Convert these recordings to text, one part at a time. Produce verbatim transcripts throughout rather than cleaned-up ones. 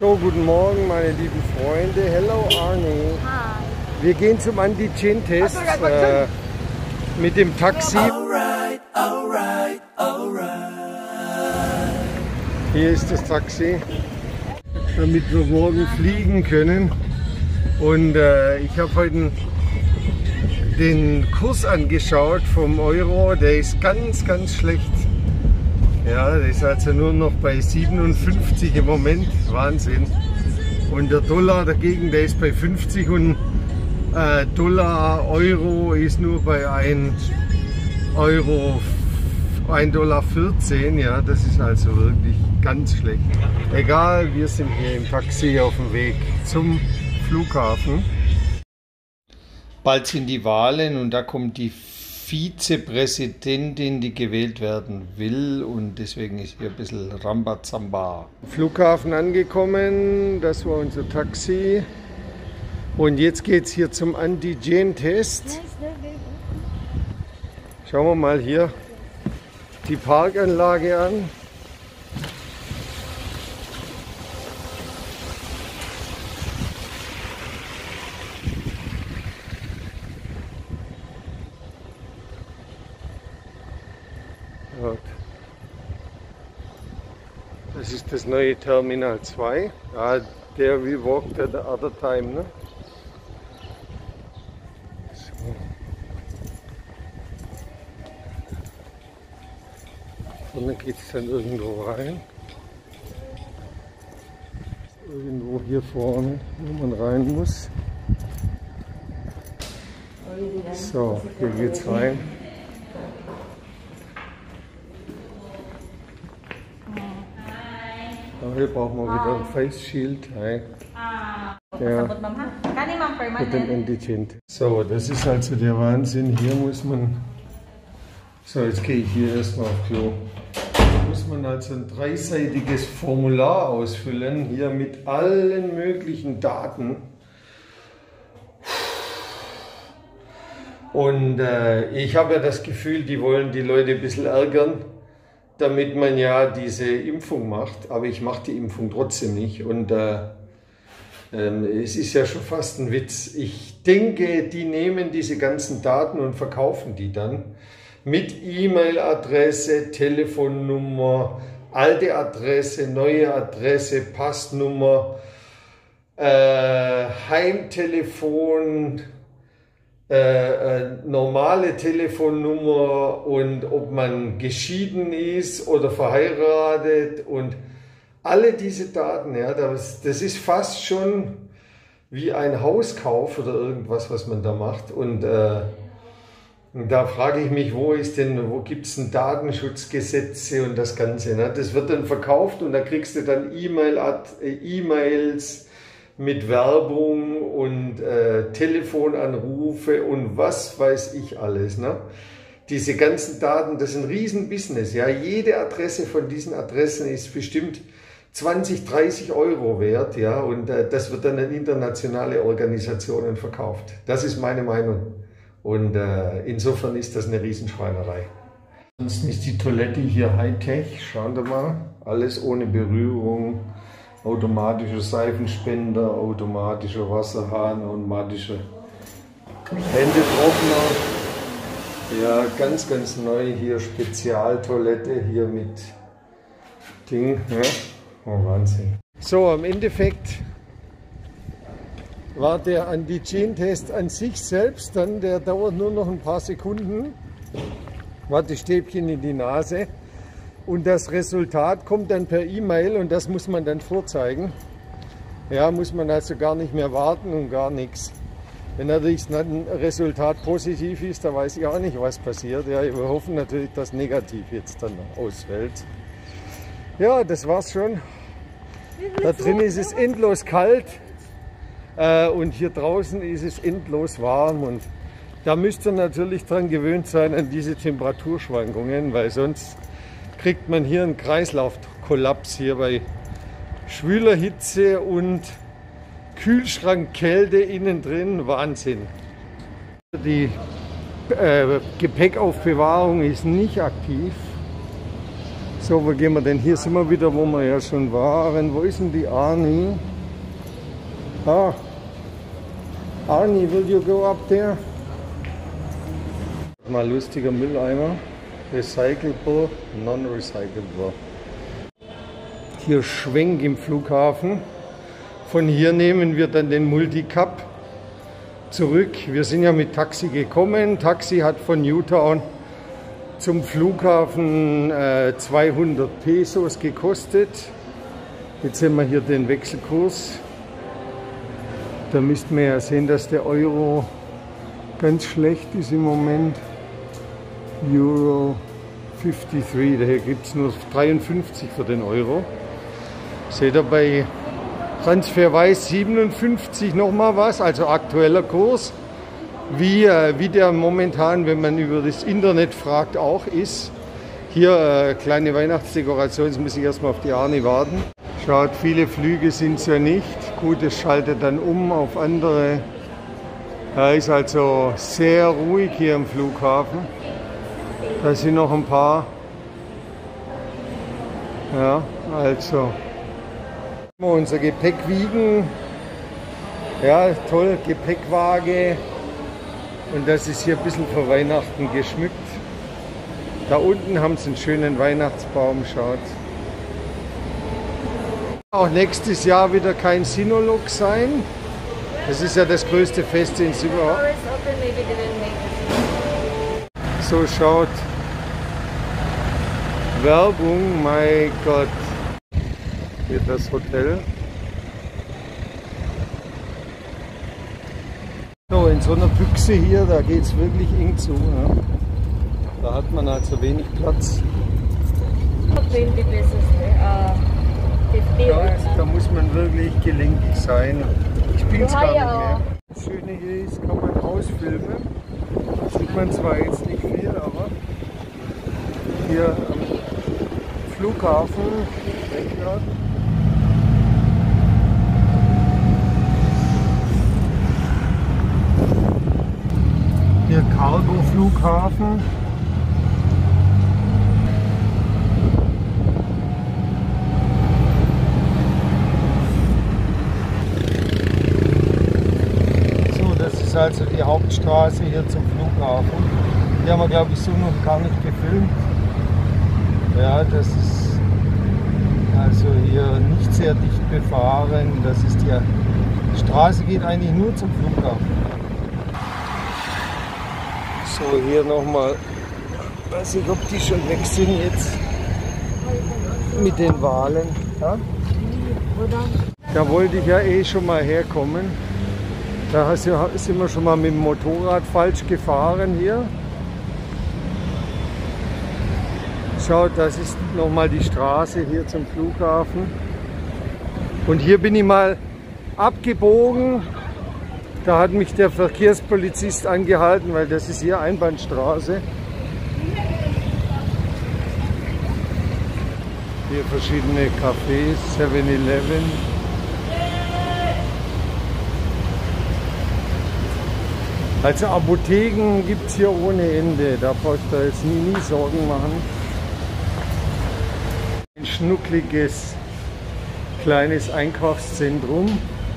So, guten Morgen, meine lieben Freunde. Hello, Arnie. Hi. Wir gehen zum Antigen-Test äh, mit dem Taxi. Alright, alright, alright. Hier ist das Taxi, damit wir morgen fliegen können. Und äh, ich habe heute den Kurs angeschaut vom Euro. Der ist ganz, ganz schlecht. Ja, der ist also nur noch bei siebenundfünfzig im Moment. Wahnsinn. Und der Dollar dagegen, der ist bei fünfzig und äh, Dollar, Euro ist nur bei ein Euro, ein Dollar vierzehn. Ja, das ist also wirklich ganz schlecht. Egal, wir sind hier im Taxi auf dem Weg zum Flughafen. Bald sind die Wahlen und da kommt die Vizepräsidentin, die gewählt werden will, und deswegen ist hier ein bisschen Rambazamba. Flughafen angekommen, das war unser Taxi und jetzt geht es hier zum Antigen-Test. Schauen wir mal hier die Parkanlage an. Das ist das neue Terminal zwei. Ja, der we walked at the other time. Ne? So. Vorne geht es dann irgendwo rein. Irgendwo hier vorne, wo man rein muss. So, hier geht's rein. Hier brauchen wir wieder ein Face Shield. Hi. Ja, mit dem Antigen. So, das ist also der Wahnsinn. Hier muss man. So, jetzt gehe ich hier erstmal auf Klo. Hier muss man also ein dreiseitiges Formular ausfüllen. Hier mit allen möglichen Daten. Und äh, ich habe ja das Gefühl, die wollen die Leute ein bisschen ärgern, damit man ja diese Impfung macht, aber ich mache die Impfung trotzdem nicht und äh, äh, es ist ja schon fast ein Witz. Ich denke, die nehmen diese ganzen Daten und verkaufen die dann mit E-Mail-Adresse, Telefonnummer, alte Adresse, neue Adresse, Passnummer, äh, Heimtelefon, Äh, äh, normale Telefonnummer und ob man geschieden ist oder verheiratet und alle diese Daten, ja, das, das ist fast schon wie ein Hauskauf oder irgendwas, was man da macht. Und äh, da frage ich mich, wo ist denn, wo gibt es denn Datenschutzgesetze und das Ganze? Ne? Das wird dann verkauft und da kriegst du dann E-Mail, E-Mails mit Werbung und äh, Telefonanrufe und was weiß ich alles. Ne? Diese ganzen Daten, das ist ein Riesenbusiness. Ja? Jede Adresse von diesen Adressen ist bestimmt zwanzig, dreißig Euro wert. Ja? Und äh, das wird dann an internationale Organisationen verkauft. Das ist meine Meinung. Und äh, insofern ist das eine Riesenschweinerei. Ansonsten ist die Toilette hier Hightech. Schauen Sie mal, alles ohne Berührung. Automatischer Seifenspender, automatischer Wasserhahn, automatischer Händetrockner. Ja, ganz, ganz neu hier, Spezialtoilette hier mit Ding. Ja. Oh, Wahnsinn. So, im Endeffekt war der Antigen-Test an sich selbst dann, der dauert nur noch ein paar Sekunden. Wattestäbchen in die Nase. Und das Resultat kommt dann per E-Mail und das muss man dann vorzeigen. Ja, muss man also gar nicht mehr warten und gar nichts. Wenn natürlich ein Resultat positiv ist, da weiß ich auch nicht, was passiert. Ja, wir hoffen natürlich, dass negativ jetzt dann ausfällt. Ja, das war's schon. Da drin ist es endlos kalt äh, und hier draußen ist es endlos warm. Und da müsst ihr natürlich dran gewöhnt sein an diese Temperaturschwankungen, weil sonst kriegt man hier einen Kreislaufkollaps hier bei schwüler Hitze und Kühlschrankkälte innen drin. Wahnsinn. Die äh, Gepäckaufbewahrung ist nicht aktiv. So, wo gehen wir denn? Hier sind wir wieder, wo wir ja schon waren. Wo ist denn die Arni? Ah, Arni, will you go up there? Mal lustiger Mülleimer. Recyclable, non-recyclable. Hier Schwenk im Flughafen. Von hier nehmen wir dann den Multicup zurück. Wir sind ja mit Taxi gekommen. Taxi hat von Newtown zum Flughafen äh, zweihundert Pesos gekostet. Jetzt sehen wir hier den Wechselkurs. Da müssten wir ja sehen, dass der Euro ganz schlecht ist im Moment. Euro dreiundfünfzig, daher gibt es nur dreiundfünfzig für den Euro. Seht ihr bei Transferwise siebenundfünfzig nochmal was, also aktueller Kurs. Wie, äh, wie der momentan, wenn man über das Internet fragt, auch ist. Hier äh, kleine Weihnachtsdekoration, jetzt muss ich erstmal auf die Arni warten. Schaut, viele Flüge sind es ja nicht. Gut, es schaltet dann um auf andere. Ja, ist also sehr ruhig hier im Flughafen. Da sind noch ein paar. Ja, also. Unser Gepäck wiegen. Ja, toll, Gepäckwaage. Und das ist hier ein bisschen für Weihnachten geschmückt. Da unten haben sie einen schönen Weihnachtsbaum, schaut. Auch nächstes Jahr wieder kein Sinulog sein. Das ist ja das größte Fest in überhaupt. So schaut Werbung, mein Gott. Hier das Hotel. So, in so einer Büchse hier, da geht es wirklich eng zu. Ja. Da hat man also wenig Platz. Ja, da muss man wirklich gelenkig sein. Ich bin es gar nicht mehr. Das Schöne hier ist, kann man ausfilmen. Sieht man zwar jetzt nicht viel, aber hier am Flughafen, hier Cargo-Flughafen. So, das ist also die Hauptstraße hier zum Flughafen. Die haben wir, glaube ich, so noch gar nicht gefilmt. Ja, das ist also hier nicht sehr dicht befahren. Das ist die, die Straße geht eigentlich nur zum Flughafen. So, hier nochmal, weiß ich, ob die schon weg sind jetzt mit den Walen. Ja? Da wollte ich ja eh schon mal herkommen. Da sind wir schon mal mit dem Motorrad falsch gefahren hier. Schaut, das ist nochmal die Straße hier zum Flughafen. Und hier bin ich mal abgebogen. Da hat mich der Verkehrspolizist angehalten, weil das ist hier Einbahnstraße. Hier verschiedene Cafés, seven eleven. Also Apotheken gibt es hier ohne Ende, da braucht ihr jetzt nie, nie Sorgen machen. Ein schnuckliges kleines Einkaufszentrum.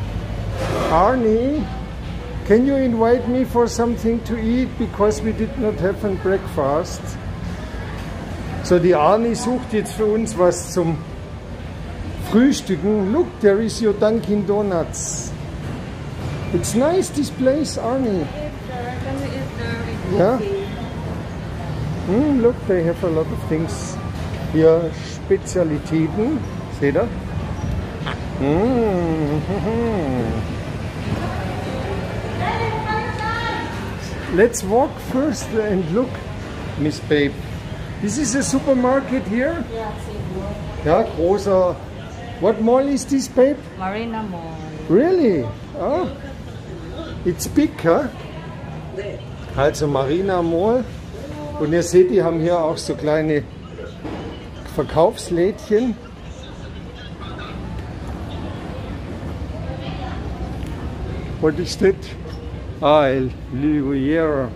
Arni, can you invite me for something to eat because we did not have a breakfast? So, die Arni sucht jetzt für uns was zum Frühstücken. Look, there is your Dunkin' Donuts. It's nice this place, Arni. Yeah. Mm, look, they have a lot of things. Hier Spezialitäten, seht ihr? Mm. Let's walk first and look, Miss Babe. This is a supermarket here? Ja, großer. What mall is this, Babe? Marina Mall. Really? Ah, it's big, huh? Also Marina Mall. Und ihr seht, die haben hier auch so kleine Verkaufslädchen. What is that? Ah, El Riviera.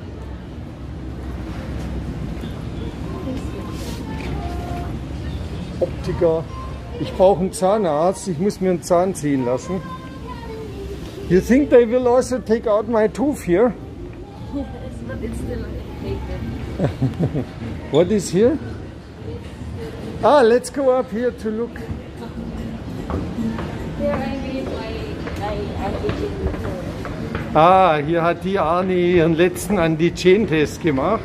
Optiker. Ich brauche einen Zahnarzt. Ich muss mir einen Zahn ziehen lassen. You think they will also take out my tooth here? Yes, but it's still hated. What is here? Ah, let's go up here to look. Here I made my, my antigen before. Ah, hier hat die Arni ihren letzten Antigen-Test gemacht.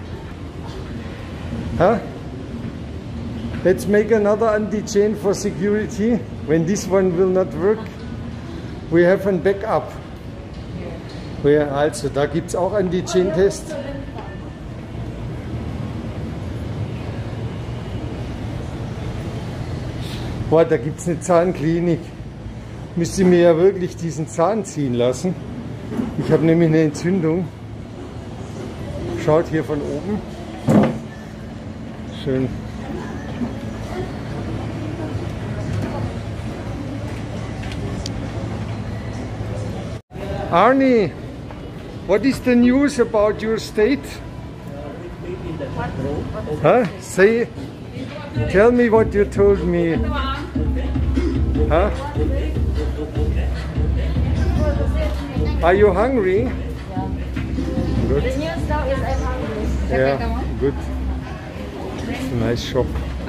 Huh? Let's make another antigen for security. When this one will not work, we have a backup. Ja, also, da gibt es auch Antigen-Test. Boah, da gibt es eine Zahnklinik. Müsste mir ja wirklich diesen Zahn ziehen lassen. Ich habe nämlich eine Entzündung. Schaut hier von oben. Schön. Arnie, what is the news about your state? Huh? Say, tell me what you told me. Huh? Are you hungry? Yeah. Good. The news now is I'm hungry. Yeah, good. It's a nice shop.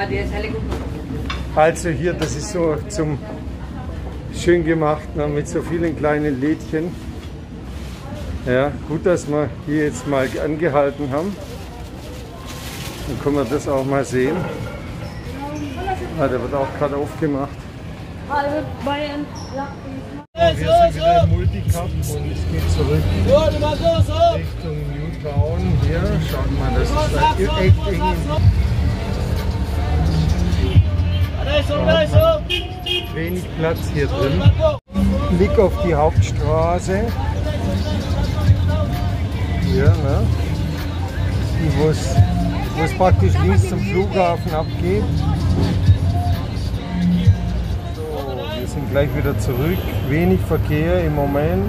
Also hier, das ist so zum schön gemacht, ne, mit so vielen kleinen Lädchen. Ja, gut, dass wir hier jetzt mal angehalten haben. Dann können wir das auch mal sehen. Ah, der wird auch gerade aufgemacht. I will buy and Wir sind wieder im Multicup und es geht zurück Richtung Newtown. Hier, schaut mal, das ist halt echt eng. Wenig Platz hier drin. Blick auf die Hauptstraße. Hier, ne? Wo es praktisch links zum Flughafen abgeht. So, wir sind gleich wieder zurück. Wenig Verkehr im Moment.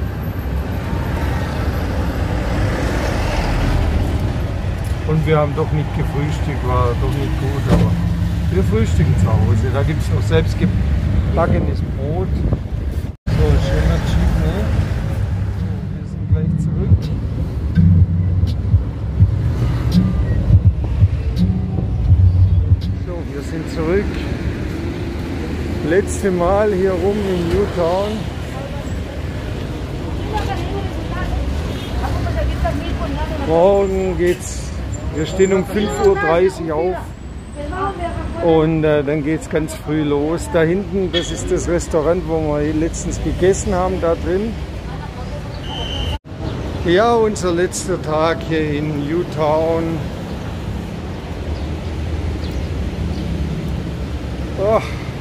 Und wir haben doch nicht gefrühstückt, war doch nicht gut, aber wir frühstücken zu Hause. Da gibt es noch selbst gebackenes Brot. So, schöner Jeep, ne? Wir sind gleich zurück. So, wir sind zurück. Letzte Mal hier rum in Newtown. Morgen geht's. Wir stehen um fünf Uhr dreißig auf. Und äh, dann geht es ganz früh los. Da hinten, das ist das Restaurant, wo wir letztens gegessen haben, da drin. Ja, unser letzter Tag hier in Newtown. Oh.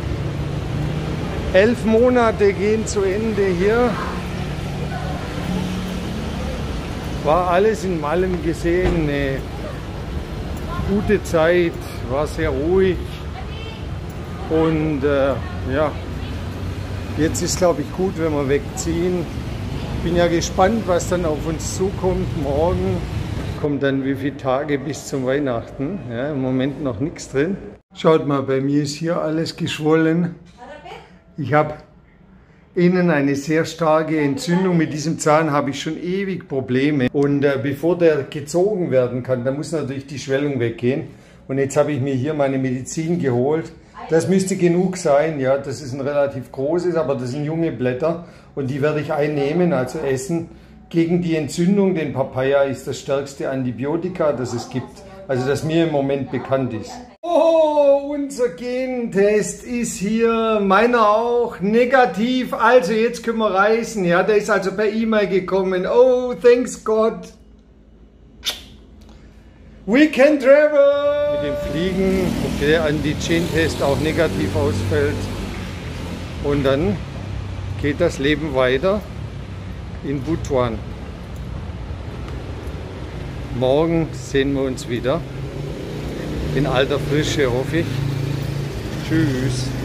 Elf Monate gehen zu Ende hier. War alles in allem gesehen eine gute Zeit. War sehr ruhig und äh, ja, jetzt ist glaube ich gut, wenn wir wegziehen. Bin ja gespannt, was dann auf uns zukommt. Morgen kommt dann wie viele Tage bis zum Weihnachten. Ja, im Moment noch nichts drin. Schaut mal, bei mir ist hier alles geschwollen. Ich habe innen eine sehr starke Entzündung. Mit diesem Zahn habe ich schon ewig Probleme. Und äh, bevor der gezogen werden kann, dann muss natürlich die Schwellung weggehen. Und jetzt habe ich mir hier meine Medizin geholt. Das müsste genug sein, ja, das ist ein relativ großes, aber das sind junge Blätter und die werde ich einnehmen, also essen. Gegen die Entzündung, denn Papaya ist das stärkste Antibiotika, das es gibt, also das mir im Moment bekannt ist. Oh, unser Gentest ist hier, meiner auch, negativ, also jetzt können wir reisen, ja, der ist also per E-Mail gekommen. Oh, thanks God. We can travel! Mit dem Fliegen, ob der Antigen-Test auch negativ ausfällt. Und dann geht das Leben weiter in Butuan. Morgen sehen wir uns wieder. In alter Frische, hoffe ich. Tschüss.